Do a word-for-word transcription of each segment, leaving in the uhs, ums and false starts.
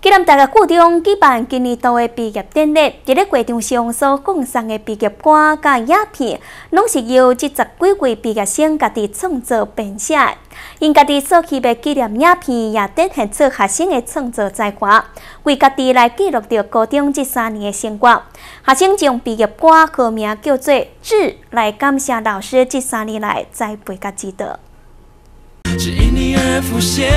暨南大学附中举办今年度的毕业典礼，伫咧会场上所贡献的毕业歌甲影片，拢是由这十几位毕业生家己创作编写。因家己所期的纪念影片，也展现出学生的创作才华，为家己来记录着高中这三年的生活。学生将毕业歌歌名叫做《志》，来感谢老师这三年来栽培甲指导。 只因你而浮现。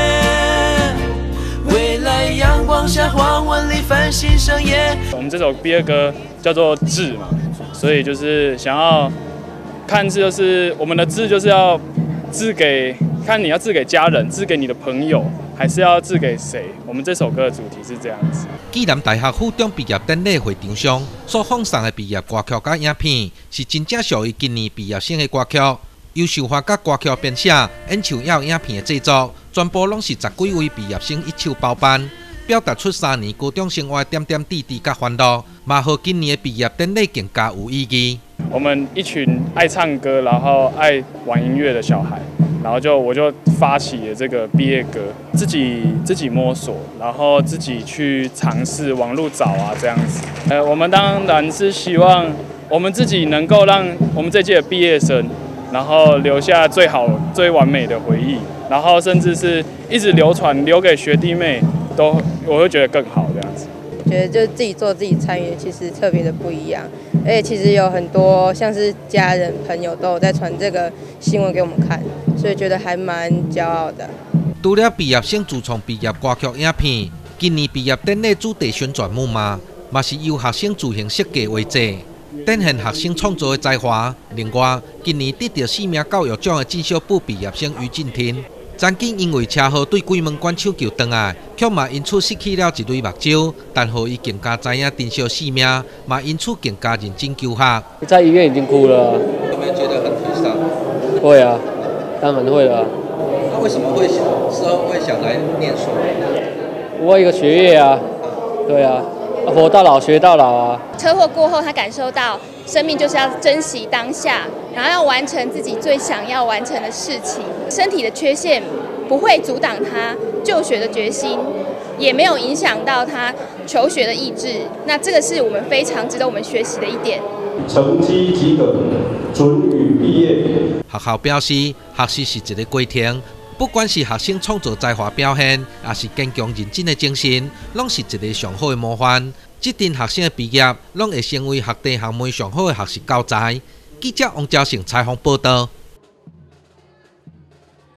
未来阳光下，黄昏里繁星盛宴。 我们这首毕业歌叫做《志》嘛，所以就是想要看字，就是我们的志就是要致给，看你要致给家人，致给你的朋友，还是要致给谁？我们这首歌的主题是这样子。 暨南大学附中毕业典礼会场上所放送的毕业歌曲甲影片，是真正属于今年毕业生的歌曲。优秀化甲歌曲编写、演唱也有影片的制作，全部拢是十几位毕业生一手包办，表达出三年高中生活的点点滴滴甲欢乐，嘛互今年的毕业典礼更加有意义。 我们一群爱唱歌，然后爱玩音乐的小孩，然后就我就发起了这个毕业歌，自己自己摸索，然后自己去尝试网络找啊这样子。呃，我们当然是希望我们自己能够让我们这届的毕业生。然后留下最好、最完美的回忆，然后甚至是一直流传，留给学弟妹，都我会觉得更好这样子。 觉得就是自己做、自己参与，其实特别的不一样。而且其实有很多像是家人、朋友都有在传这个新闻给我们看，所以觉得还蛮骄傲的。 除了毕业生自创毕业歌曲影片，今年毕业典礼主题宣传木马，嘛是由学生自行设计为制。展现学生创作的才华。另外，今年得到四名教育奖的进修部毕业生于敬天，曾经因为车祸对鬼门关抢救回来，却嘛因此失去了一对目睭，但好伊更加知影珍惜生命，嘛因此更加认真求学。 在医院已经哭了、啊， 有没有觉得很沮丧？ 会啊，当然会了、啊。 那为什么会想之后会想来念书？ 我一个学业啊，对啊。活到老学到老啊！ 车祸过后，他感受到生命就是要珍惜当下，然后要完成自己最想要完成的事情。身体的缺陷不会阻挡他就学的决心，也没有影响到他求学的意志。那这个是我们非常值得我们学习的一点。 成绩及格，准予毕业。 学校表示，学习是一个过程。不管是学生创作才华表现，还是坚强认真的精神，拢是一个上好的模范。这阵学生的毕业，拢会成为学弟学妹上好的学习教材。记者王昭成采访报道。